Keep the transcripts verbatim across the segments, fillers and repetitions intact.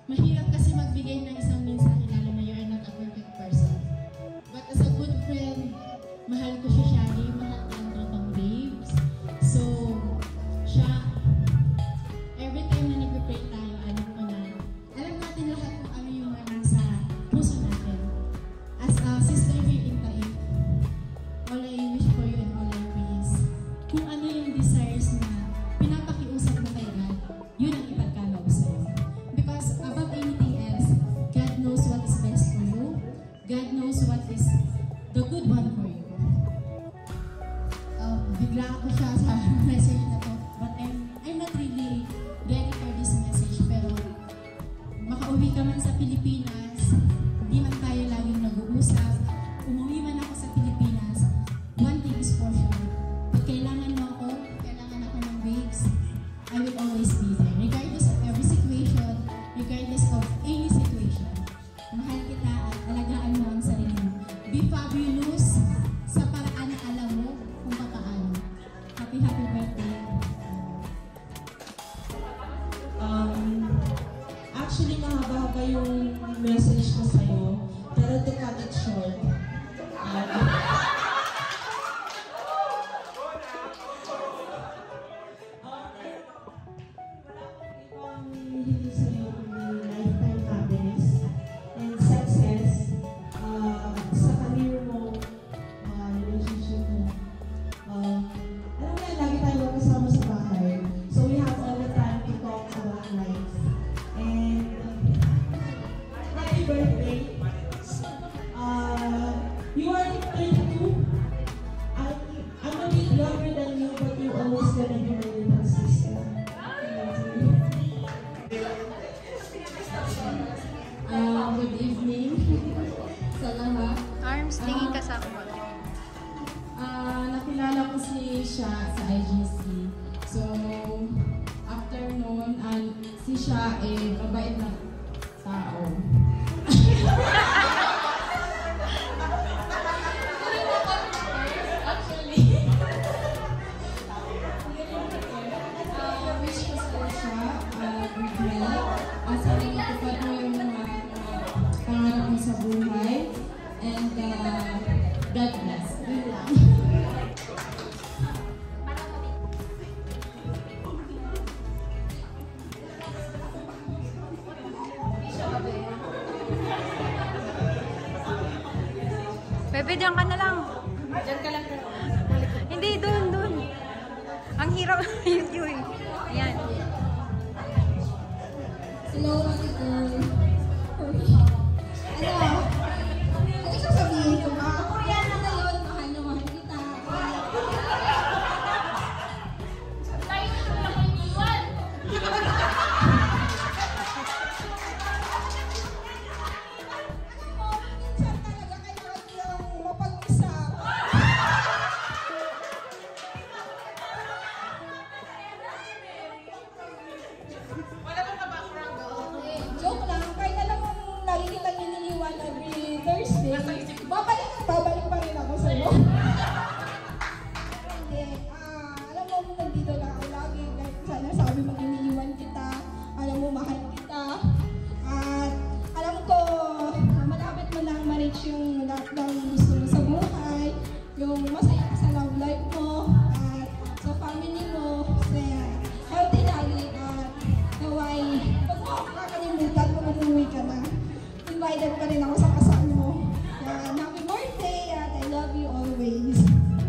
Mahirap kasi magbigay ng isang mensahe lalo na you're not a perfect person. But as a good friend, mahal ko si Shari, mahal ko ang Totong Babes. So, siya, every time na nag-pray tayo, alam ko na, alam natin lahat kung ano yung mga nasa puso natin. As a sister here in Taif, all I wish for you and all I pray is, kung ano yung desires na pinapakiusap mo kay God, yun ang ipagkaloob sa'yo. Because above anything else, God knows what is best for you. God knows what is the good one for you. Uh, bigla ako siya sa message na to, but I'm, I'm not really ready for this message. Pero makauwi ka man sa Pilipinas, hindi man tayo laging nag-uusap, umuwi man ako sa Pilipinas, one thing is for sure, pag kailangan mo ako, kailangan ako ng Babes, I will always be there. Regardless of every situation, regardless of any situation, mahal kita at alagaan mo ang sarili mo. Be fabulous sa paraan na alam mo kung paano. Happy, happy birthday. Um, actually, mahaba-haba yung message ko sa'yo, pero to cut it short, um, hindi sa'yo kundi lifetime happiness and success uh, sa career mo, uh, relationship mo. Uh, alam mo yan, lagi tayo magkasama sa bahay. So we have all the time to talk about life. And uh, happy birthday. Uh, you are thirty-two. I'm, I'm a bit younger than you, but you're always gonna be my little sister. Uh, good evening sa lahat. Arms, tingin ka sa ako. Uh, nakilala ko si Sha sa I G C. So, after noon, uh, si Sha eh, mabait na tao. Actually, uh, wish ko sa Sha, uh, good health. At sana matupad mo yung mga uh, pangarap mo sa buhay. And uh, God bless. Yun lang. Bebe, diyan ka na lang. Diyan ka lang. Hindi, doon, doon. Ang hirap. Yun, yun. Ayan. Hello, Ate Girl. Ano? Ano sasabihin ko ba? Koreana na yun. Mahal na mahal kita. Tayo na lang ang iwan. Minsan talaga kailangan yung mapag-usap. Joke lang, kahit alam mo lagi kitang ininiwan every Thursday, babalik at babalik pa rin ako sa'yo. Hindi, ah, alam mo, nandito lang ako lagi, kahit sana sabi mo iniiwan kita, alam mo, mahal kita, at alam ko, malapit mo lang ma-reach yung lahat ng gusto mo sa buhay, yung masaya ka sa love life mo, at sa family mo, sa healthy lagi, at naway, pag mo kakalimutan mo, umuwi ka na. Invited pa rin ako sa kasal mo. Yan, happy birthday at I love you always.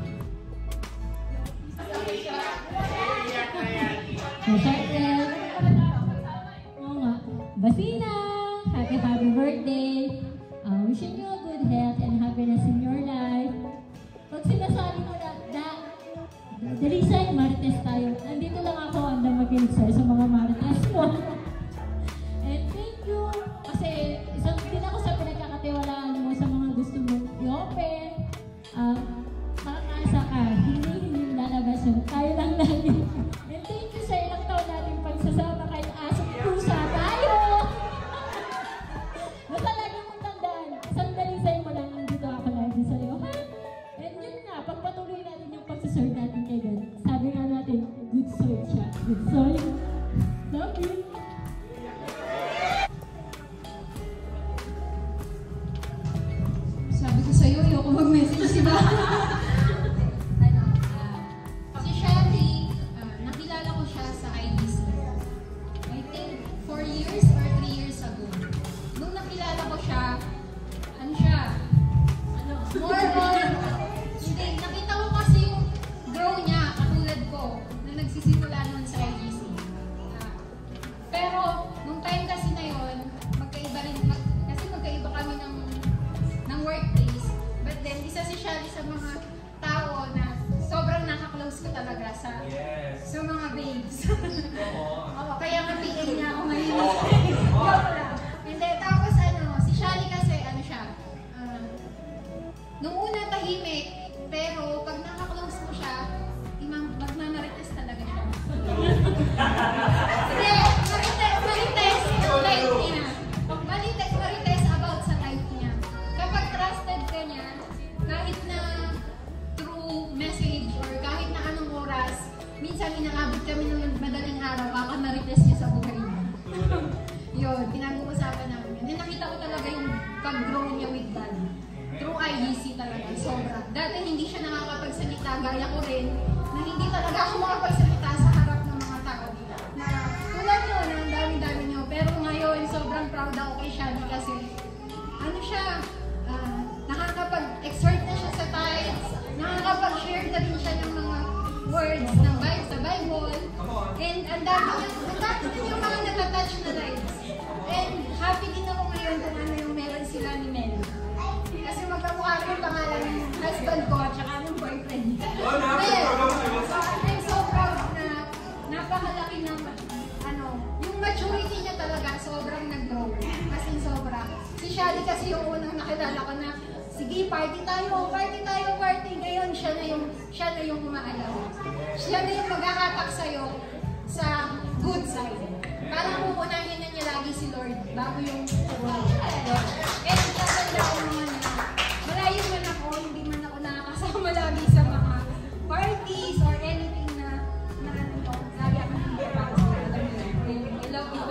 Oo nga. Basina! Happy, happy birthday! Uh, wishing you a good health and happiness in your life. Pag sinasabi mo na, da, Dalisay, Marites tayo. Nandito lang ako, anda mag-inig sa'yo sa mga Marites mo. And thank you. Kasi isang din ako sa pinagkakatiwalaan mo sa mga gusto mo i-open. Uh, makakasa ka. Hindi, hindi lalabas yun. Tayo lang lagi. And thank you sa ilang taon natin pagsasama kahit asong pusa tayo. Basta lagi mong tandaan. Isang dalisay mo lang nandito ako lagi sa'yo. Ha? And yun nga, pagpatuloy natin yung pagsaserve natin kay God. Sabi nga natin, good soul siya. Good soul. Love you. talaga sa Yes. sa mga babes. Oo. Oo, kaya nga P A niya ako ngayon. Joke lang. Hindi, tapos ano, si Shali kasi, ano siya, ah, nung una tahimik, pero pag nakaklose mo siya, imam, magmamarites talaga siya. Hindi, marites, marites yung life niya. Marites, marites about sa life niya. Kapag trusted ka niya, kahit na through message or kahit na anong oras, minsan inakabot kami ng madaling araw, kakamarites niya sa buhay niya. Yun, pinag-uusapan namin yun. Then nakita ko talaga yung pag-grow niya with God. Through I G C talaga, sobra. Dati hindi siya nakakapagsalita, gaya ko rin, na hindi talaga ako makapagsalita sa harap ng mga tao. Na tulad mo, na ang dami-dami niyo. Pero ngayon, sobrang proud ako kay Shadi kasi, ano siya, uh, nakakapag-exhort na siya sa tithes, nakakapag-share na rin siya ng mga words ng Bible sa Bible. And ang dami niya, ang dami na yung mga natatouch na lives. And happy din ako ngayon kung ano yung meron sila ni Mel. Kasi magkamukha rin yung pangalan ng husband ko at saka ng boyfriend. Mel, so I'm so proud na napakalaki ng ano, yung maturity niya talaga sobrang nag-grow. Kasi sobra. Si Shali kasi yung unang nakilala ko na sige, party tayo, party tayo, party. Ngayon, siya na yung, siya na yung umaalaw. Siya na yung maghahatak sa'yo sa good side. Parang pupunahin na niya lagi si Lord bago yung world. And tatanda ko naman na malayo man ako, hindi man ako nakakasama lagi sa mga parties or anything na na ano ko. Lagi ako hindi para sa mga I love you.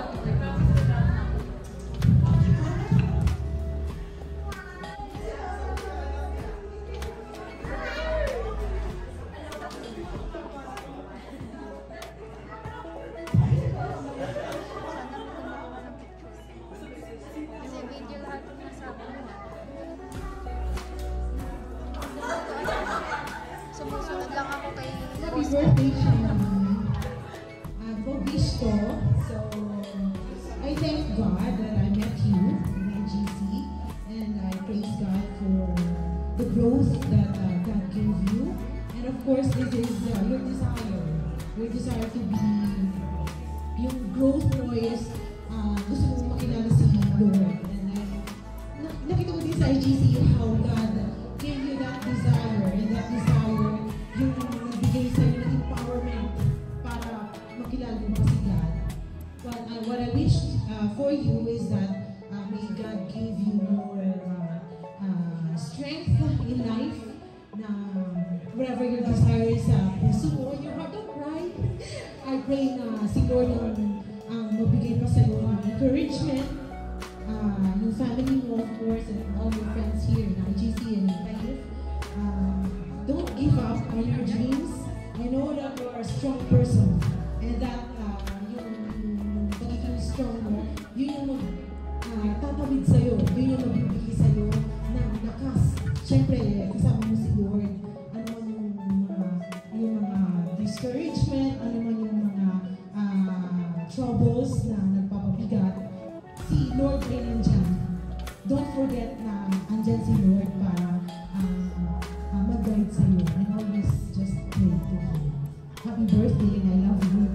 Sumusunod lang ako kay Happy birthday, Shani. Uh, Bobisto. So, I thank God that I met you in I G C, and I praise God for the growth that uh, God gave you. And of course, this is uh, your desire. Your desire to be, yung growth mo is, uh, gusto mo makilala si Lord. And uh, na nakita ko din sa I G C how God gave you that desire, and that desire yung nagbigay sa'yo ng empowerment para makilala mo si God. But uh, what I wish uh, for you is that uh, may God give you more uh, uh, strength in life na whatever your desire is, uh, pursue in your heart. Don't cry. I pray na si Lord ang um, mabigay pa sa'yo ng encouragement. Uh, yung family mo, of course, and all your friends here in I G C and in life. Um, don't give up on your dreams. I know that you are a strong person, and that uh, yung, yung pagiging strong mo, yun yung mag, uh, tatawid sa'yo, yun yung magbibigay sa'yo ng lakas. Siyempre, kasama mo si Lord. Ano man yung mga, yung mga discouragement, ano man yung mga uh, troubles na nagpapabigat, si Lord ay nandyan. Don't forget na andyan si Lord para uh, uh, mag-guide sa'yo, and always just pray to Him. Happy birthday, and I love you.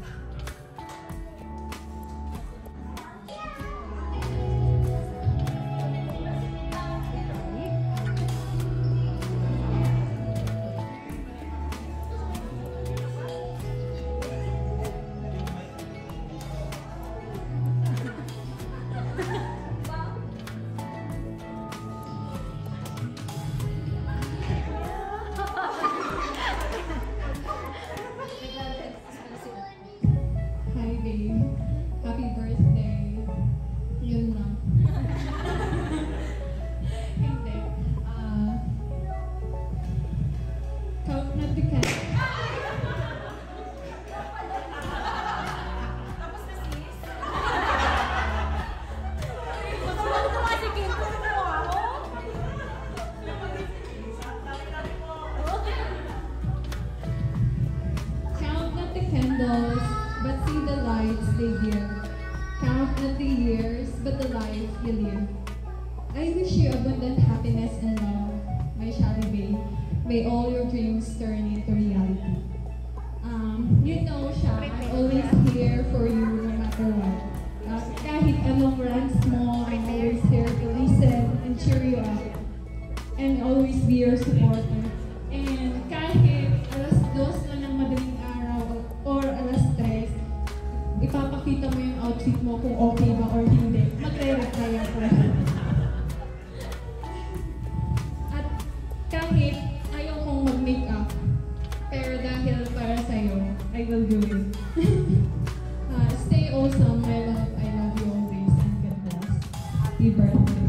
Hi babe, happy birthday. Yun lang. Hindi. Ah, count na the cat. Count not the candles, but see the lights they give. Count not the years, but the life you live. I wish you abundant happiness and love, my Shali babe. May all your dreams turn into reality. you know siya, I'm always here for you no matter what. Uh, kahit anong rants mo, I'm always here to listen and cheer you up. And always be your supporter. And kahit alas dos na ng madaling araw or alas tres, ipapakita mo yung outfit mo kung okay ba or hindi. Magre-reply ako. At kahit ayaw kong mag-makeup, pero dahil para sa'yo, I will do it. uh, stay awesome, my love. I love you always and God bless. Happy birthday.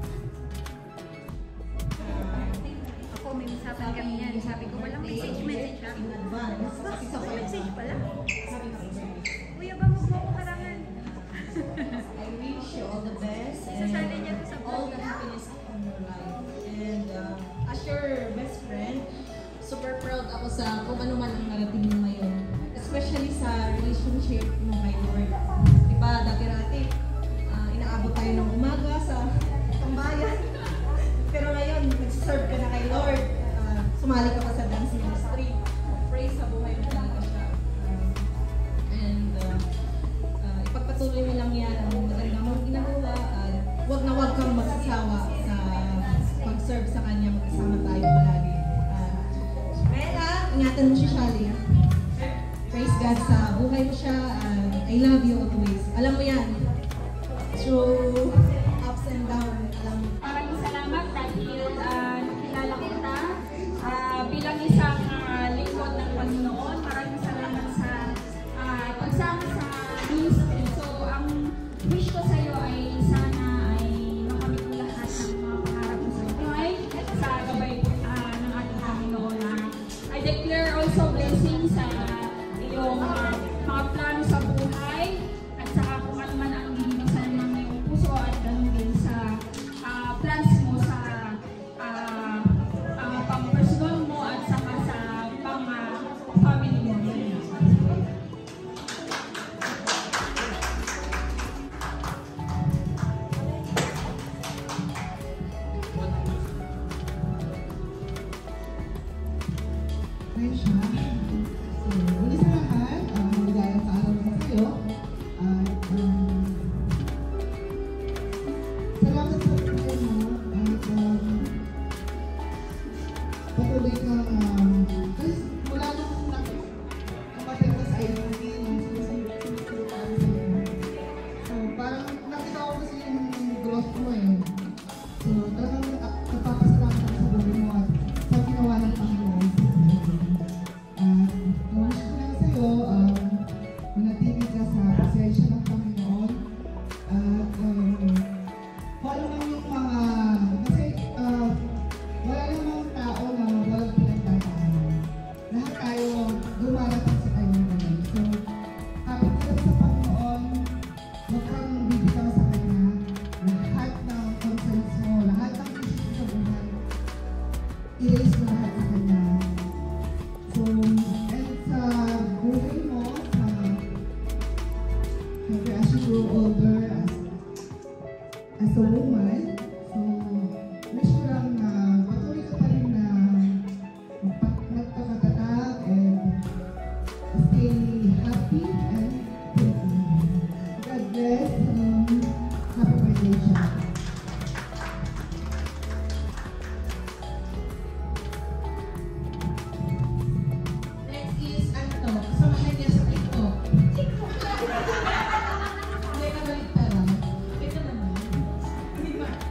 Ako, may usapan kami yan. Sabi ko, walang message, message ha? In advance. Isa pa yung Message pala. sabi ko, Kuya ba, huwag mo ako harangan. I wish you all the best and Sasali niya to sa all vlog. the happiness in your life. And uh, as your best friend, super proud ako sa kung ano man ang narating mo ngayon. Especially sa relationship mo kay Lord. Diba, dati-dati, uh, inaabot tayo ng umaga sa tambayan. Pero ngayon, nag-serve ka na kay Lord. Uh, sumali ka pa sa dance ministry. Praise sa buhay mo talaga siya. Uh, and uh, uh, ipagpatuloy mo lang yan ang maganda mong ginagawa. Uh, huwag na huwag kang magsasawa sa pag-serve sa Kanya. Magkasama tayo palagi. Uh, Mela, ingatan mo si Shali. Praise God sa buhay mo siya. Uh, I love you always. Alam mo yan. Through ups and downs. Alam mo. Maraming salamat dahil uh, nakilala kita uh, bilang isang uh, lingkod ng Panginoon. Maraming salamat sa uh, pagsama sa ministry. So, ang wish ko sa iyo ay sana ay makamit mo lahat ng mga pangarap mo sa buhay sa gabay uh, ng ating Panginoon. Uh, I declare also blessings sa iyong uh, mga plano sa buhay at saka kung ano man ang ginigisan ng iyong puso at ganun din sa uh, plans mo sa uh, uh, pang-personal mo at saka sa pang-family mo. Ayun siya. So, una sa lahat, uh, maligayang kaaraw na sa'yo. At, um, salamat sa pagkakas mo. At, um, patuloy kang, um, kasi mula nung namatay ka sa I L D, nung sinusunod-sunod sa'yo. So, parang nakita ko kasi yung growth mo eh. So, talagang uh, napapasalamat ako sa buhay mo at sa ginawa ng Panginoon. At ang wish ko lang sa'yo, um, manatili ka sa presensya ng Panginoon. At um, kung ano man yung mga, kasi uh, wala namang tao na walang pinagdadaanan. Lahat tayo dumarating sa kanyang galing. So, kapit ka lang sa Panginoon, huwag kang bibitaw sa Kanya. Lahat ng concerns mo, lahat ng issues sa buhay, i-raise mo lahat sa Kanya. So, and sa buhay mo, sa siyempre as you grow older, as, as a woman, so, wish ko lang na patuloy ka pa rin na magpa- magpakatatag and stay happy and healthy. God bless. Um, happy birthday siya. Next is, ano, samahan niya sa TikTok. TikTok lang! Hindi, nabalik pala. Ito naman. Hindi ba?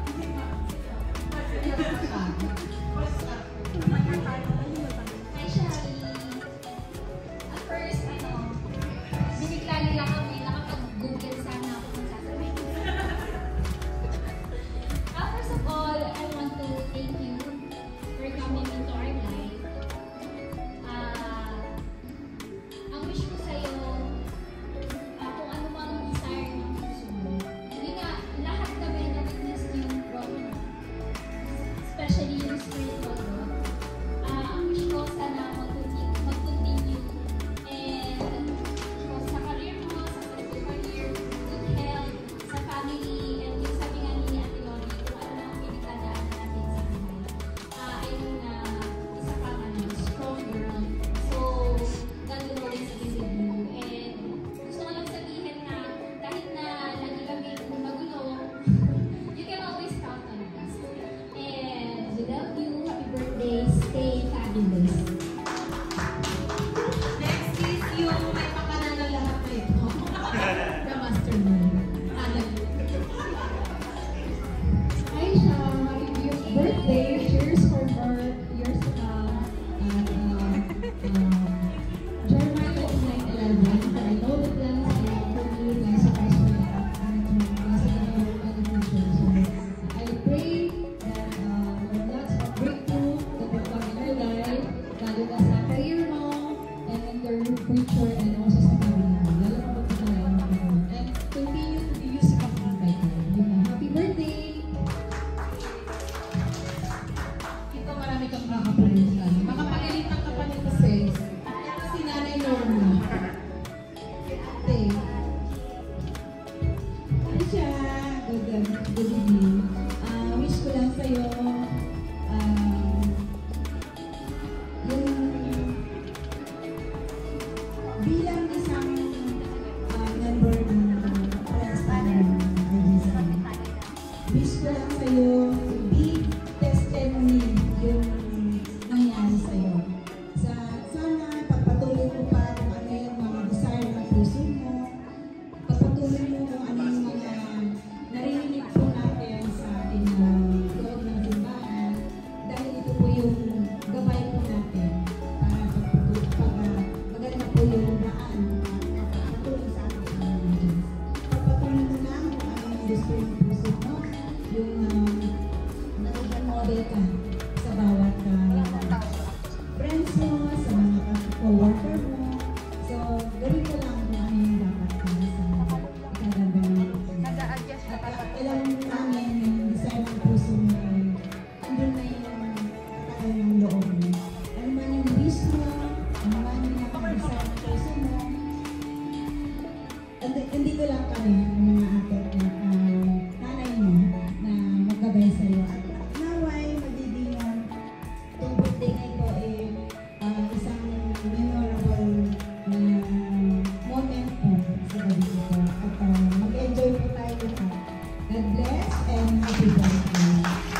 nandito lang kami, ng mga ate at um, nanay mo na maggabay sa iyo. Naway, magiging um, itong birthday na ito ay uh, isang memorable uh, moment po sa gabi ito. At uh, mag-enjoy po tayo lahat. God bless and happy birthday.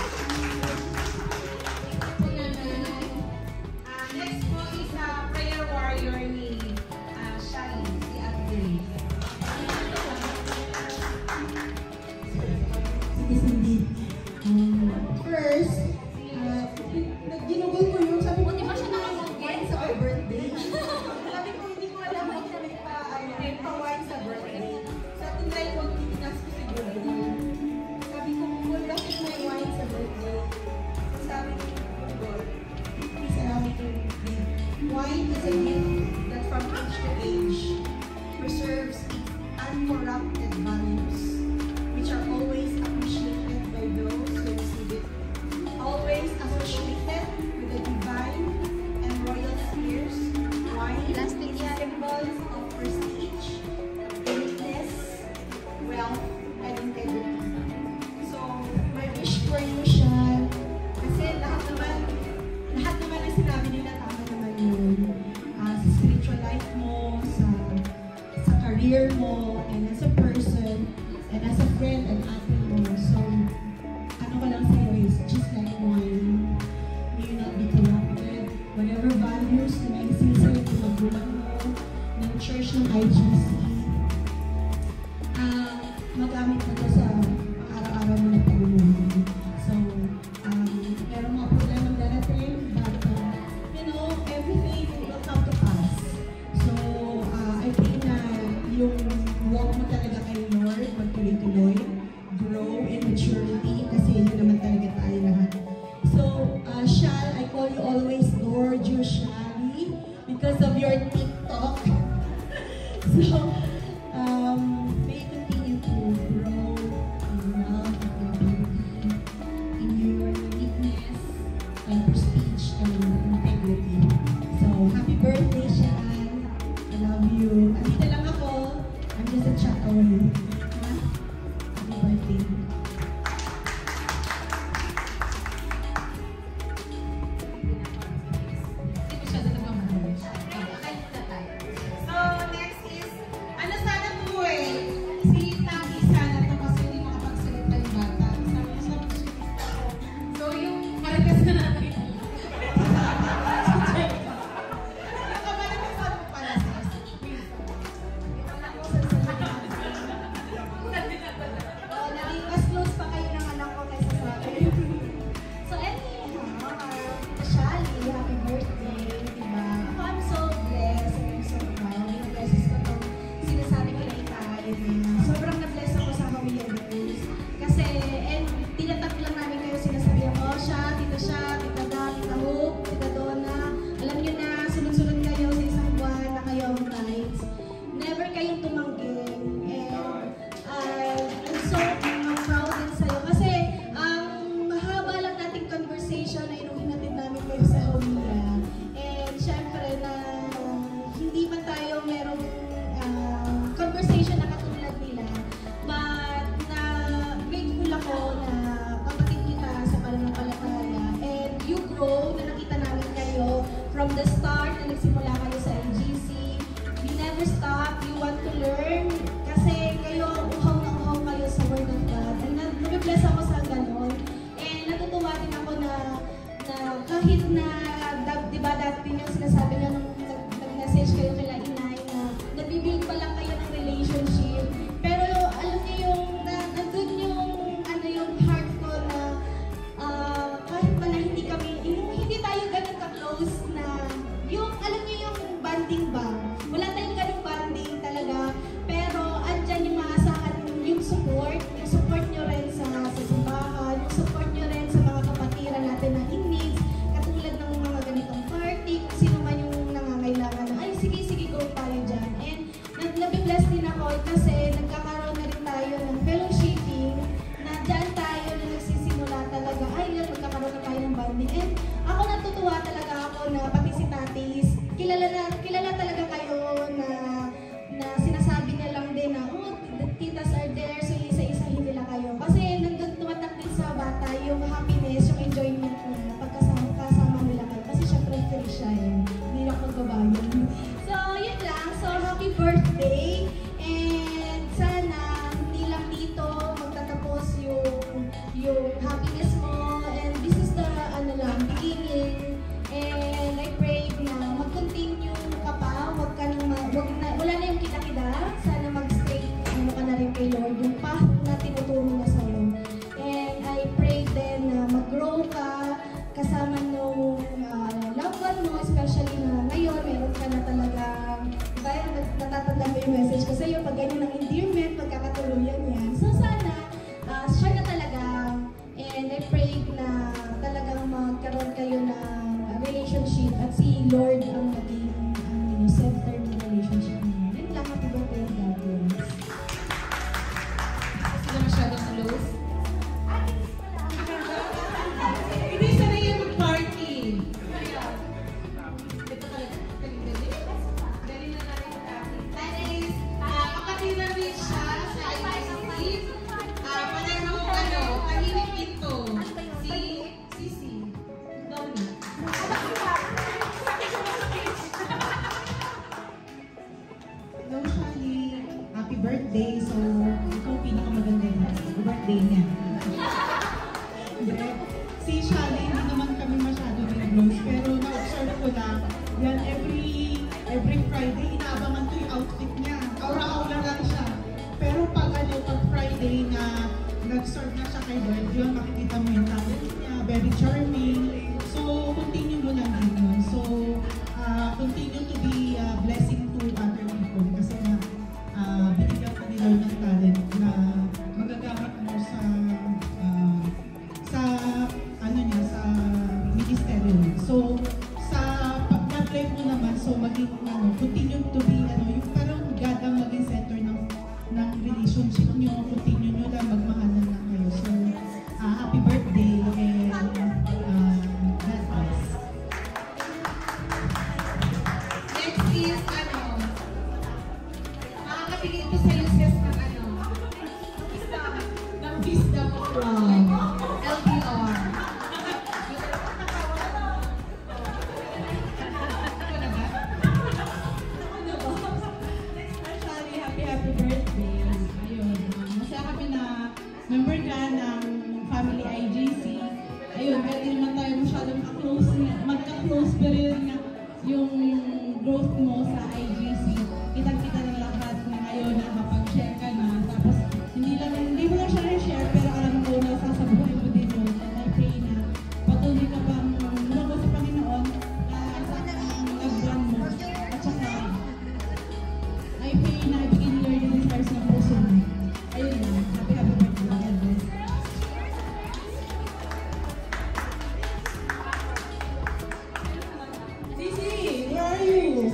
Ah, next po is a prayer warrior ni ah, Shai, si Ate Grace. Sige, Cindy. Um, first, uh, ginugol ko yun. Sabi ko, Buti pa siya nakakagay sa my birthday. Sabi ko, hindi ko alam kung may pa, ano, may pa-wine sa birthday. Sa tinry ko, titinas ko siguro. Sabi ko, well, bakit may wine sa birthday? So, sabi ko, well, please allow me to read. Wine is a gift that from age to age preserves its uncorrupted values, which are always appreciated by those who receive it, always associated with the divine and royal spheres. Wine is symbols of prestige, greatness, wealth, and integrity. So, my wish for you siya, kasi lahat naman, lahat naman ang sinabi nila, tama naman yun. Ah, sa spiritual life mo, sa sa career mo, and as a person, and as a friend and ate mo. So, ano ko lang sa'yo is just like wine. May you not be corrupted. Whatever values na may isin sa'yo ng magulang mo, ng church ng I G C, ah, magamit mo ito sa araw-araw mo na pamumuhay. So, um, meron mga problemang darating, but, uh, you know, everything will come to pass. So, uh, I think na yung walk mo talaga kay Lord, magtuloy-tuloy, grow in maturity, kasi yun naman talaga tayo lahat. So, uh, Shal, I call you always Lord, you Shali, because of your TikTok. So, um, may you continue to grow in love, in beauty, in your uniqueness, and prestige, and integrity. So, happy birthday, Shal. I love you. Andito lang ako. I'm just a chat away. Ha? Happy birthday. Hindi ko siya talaga mahal. So, next is, ano sana to eh? Si Taki sana to kasi hindi makapagsalita yung bata. Sabi ko sa So, yung marites na natin. Yung kamalakas sana mo pala sa birthday. So, ito ang pinakamaganda na birthday niya. Si Shally, hindi naman kami masyado nag-close, pero na-observe ko lang, yan every every Friday, inaabangan ko yung outfit niya. Aura-aura lang siya. Pero pag ano, pag Friday na nag-serve na siya kay Lord, yun, makikita mo yung talent niya, very charming. So, continue mo lang din yun. So, uh, continue to be a blessing to other people kasi na uh, binigyan ka ni Lord ng talent na magagamit mo sa uh, sa ano niya, sa ministeryo. So, sa pag-life mo naman, so maging ano, continue to be ano, yung parang God ang maging center ng ng relationship niyo, continue nyo lang, magmahalan lang kayo. So, uh, happy birthday and uh, God bless. Next is, ano, makakabigay ko sa Luces ng ano, ng wisdom of love, L D R. Shally, happy happy birthday. Ayun, uh, masaya kami na member ka ng Family I G C. Ayun, kahit di naman tayo masyadong close, magka-close, pero yun nga, yung growth mo sa I G C, kitang-kita ng lahat na ngayon na kapag-share ka na. Tapos, hindi lang, hindi mo lang siya na-share, pero alam ko na sasabuhay mo din yun. And I pray na patuloy ka pang lumago sa Panginoon uh, sa nag-brand mo. At saka, I pray na ibigin ni Lord yung desires ng puso mo. Ayun na, happy happy birthday. God bless. Sisi, where are you?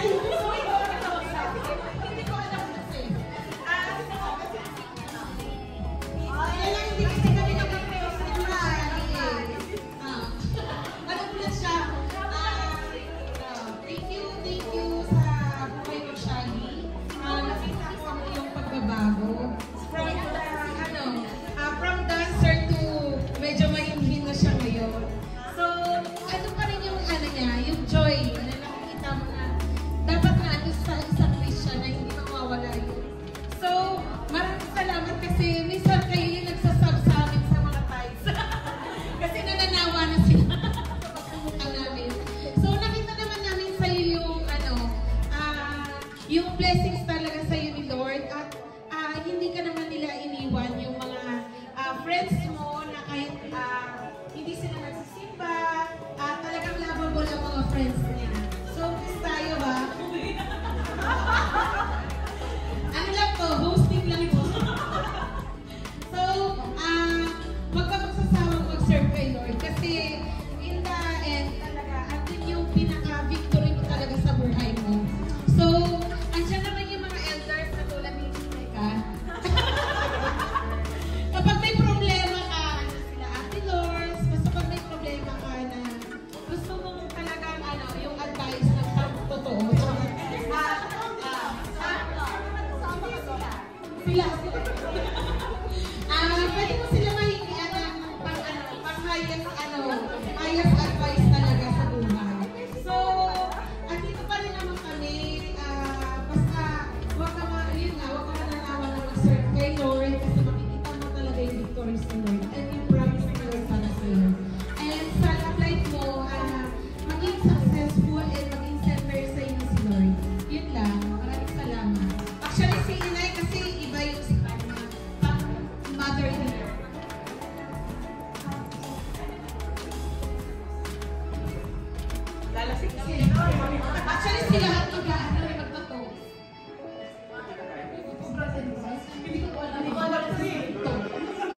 Thank you, thank you sa buhay ko, Shally. Ah, nakita ko yung pagbabago. From, uh, ano, ah, from dancer to medyo mahinhin na siya ngayon. So, ano pa rin yung ano niya, yung joy na nakikita mo na dapat na ano sa isang Christian na hindi mawawala yun. So, maraming salamat kasi minsan kayo yung nagsasab sa amin sa mga tides. Kasi nananawa na sila sa pagmumukha namin. So, nakita naman namin sa iyo yung ano, ah, yung blessings talaga sa iyo ni Lord at ah, hindi ka naman nila iniwan yung mga ah, friends mo na kahit ah, hindi sila nagsisimba, ah, talagang lovable ang mga friends niya. So, kiss tayo ba? Ano lang to, hosting lang ito. So, ah, wag ka magsasawang mag-serve kay Lord kasi in the end talaga, andun yung pinaka-victory mo talaga sa buhay mo. So, andyan naman yung mga elders na tulad ni Mika. Kapag may problema ka, andyan sila Ate Lors, basta pag may problema ka na gusto mo talagang ano, yung advice ng totoo. Ah, ah, sila. Ah, pwede mo sila mahingian ng pang ano, pang highest ano, highest advice talaga sa buhay. So, andito pa rin naman kami, ah, basta wag ka ma, yun nga, wag ka mananawa na mag-serve kay Lord kasi makikita mo talaga yung victories ni Lord and yung promise ni Lord para sa iyo. And sa love life mo, ah, maging successful and maging center sa iyo si Lord. Yun lang, maraming salamat. Actually, si Inay kasi iba yung si Pagma, pang mother niya. Lalasing sila. Actually, sila at mag